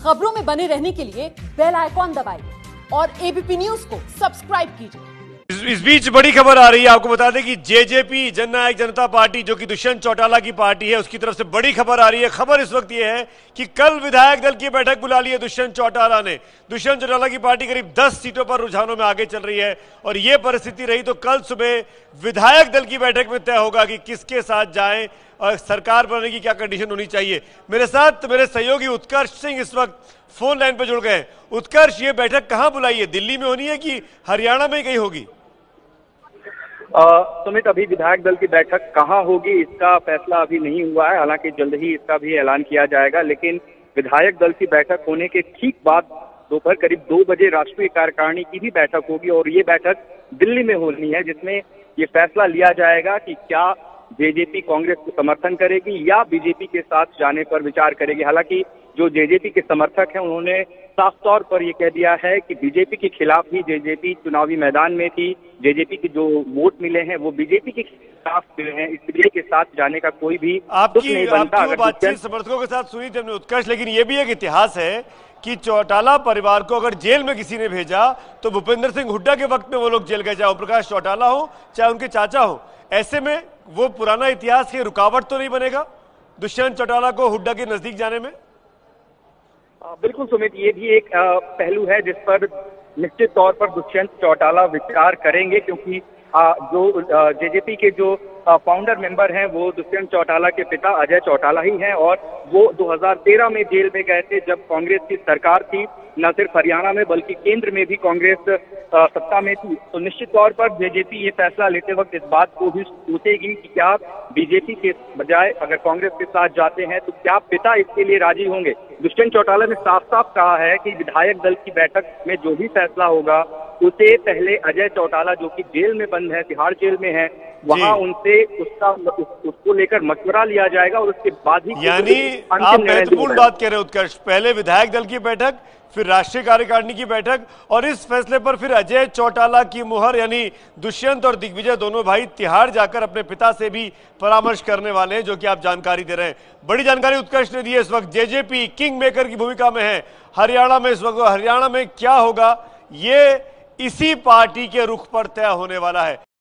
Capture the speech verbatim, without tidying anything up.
खबरों में बने रहने के लिए बेल आइकॉन दबाइए और एबीपी न्यूज को सब्सक्राइब कीजिए। इस, इस बीच बड़ी खबर आ रही है, आपको बता दें कि जेजेपी जननायक जनता पार्टी जो कि दुष्यंत चौटाला की पार्टी है, उसकी तरफ से बड़ी खबर आ रही है। खबर इस वक्त यह है कि कल विधायक दल की बैठक बुला ली है दुष्यंत चौटाला ने। दुष्यंत चौटाला की पार्टी करीब दस सीटों पर रुझानों में आगे चल रही है और यह परिस्थिति रही तो कल सुबह विधायक दल की बैठक में तय होगा कि किसके साथ जाएं और सरकार बनने की क्या कंडीशन होनी चाहिए। मेरे साथ मेरे सहयोगी उत्कर्ष सिंह इस वक्त फोन लाइन पर जुड़ गए। उत्कर्ष, ये बैठक कहां बुलाई है? दिल्ली में होनी है कि हरियाणा में कहीं होगी? सुमित, अभी विधायक दल की बैठक कहाँ होगी इसका फैसला अभी नहीं हुआ है। हालांकि जल्द ही इसका भी ऐलान किया जाएगा, लेकिन विधायक दल की बैठक होने के ठीक बाद दोपहर करीब दो बजे राष्ट्रीय कार्यकारिणी की भी बैठक होगी और ये बैठक दिल्ली में होनी है, जिसमें ये फैसला लिया जाएगा कि क्या जेजेपी कांग्रेस को समर्थन करेगी या बीजेपी के साथ जाने पर विचार करेगी। हालांकि जो जेजेपी के समर्थक हैं उन्होंने साफ तौर पर यह कह दिया है कि बीजेपी के खिलाफ ही जेजेपी चुनावी मैदान में थी। जेजेपी के जो वोट मिले हैं वो बीजेपी के खिलाफ मिले हैं, इसलिए के साथ जाने का कोई भी आपकी, नहीं बनता। आपकी बातचीत समर्थकों के साथ सुनी थी हमने उत्कर्ष, लेकिन ये भी एक इतिहास है कि चौटाला परिवार को अगर जेल में किसी ने भेजा तो भूपेंद्र सिंह हुड्डा के वक्त में वो लोग जेल गए, चाहे ओमप्रकाश चौटाला हो चाहे उनके चाचा हो। ऐसे में वो पुराना इतिहास की रुकावट तो नहीं बनेगा दुष्यंत चौटाला को हुड्डा के नजदीक जाने में? बिल्कुल सुमित, ये भी एक पहलू है जिस पर निश्चित तौर पर दुष्यंत चौटाला विचार करेंगे, क्योंकि जो जेजेपी के जो फाउंडर मेंबर हैं वो दुष्यंत चौटाला के पिता अजय चौटाला ही हैं और वो दो हज़ार तेरह में जेल में गए थे जब कांग्रेस की सरकार थी। न सिर्फ हरियाणा में बल्कि केंद्र में भी कांग्रेस सत्ता में थी। तो निश्चित तौर पर जेजेपी ये फैसला लेते वक्त इस बात को भी सोचेगी कि क्या बीजेपी के बजाय अगर कांग्रेस के साथ जाते हैं तो क्या पिता इसके लिए राजी होंगे। दुष्यंत चौटाला ने साफ साफ कहा है कि विधायक दल की बैठक में जो भी फैसला होगा उसे पहले अजय चौटाला जो कि जेल में बंद है, तिहाड़ जेल में है, वहां उनसे उसका उस, उसको लेकर मशवरा लिया जाएगा और उसके बाद ही यानी आप महत्वपूर्ण बात कह रहे हो उत्कर्ष, पहले विधायक दल की बैठक, फिर राष्ट्रीय कार्यकारिणी की बैठक और इस फैसले पर फिर अजय चौटाला की मुहर, यानी दुष्यंत और दिग्विजय दोनों भाई तिहाड़ जाकर अपने पिता से भी परामर्श करने वाले हैं, जो कि आप जानकारी दे रहे हैं। बड़ी जानकारी उत्कर्ष ने दी है। इस वक्त जेजेपी किंग मेकर की भूमिका में है हरियाणा में। इस वक्त हरियाणा में क्या होगा ये इसी पार्टी के रुख पर तय होने वाला है।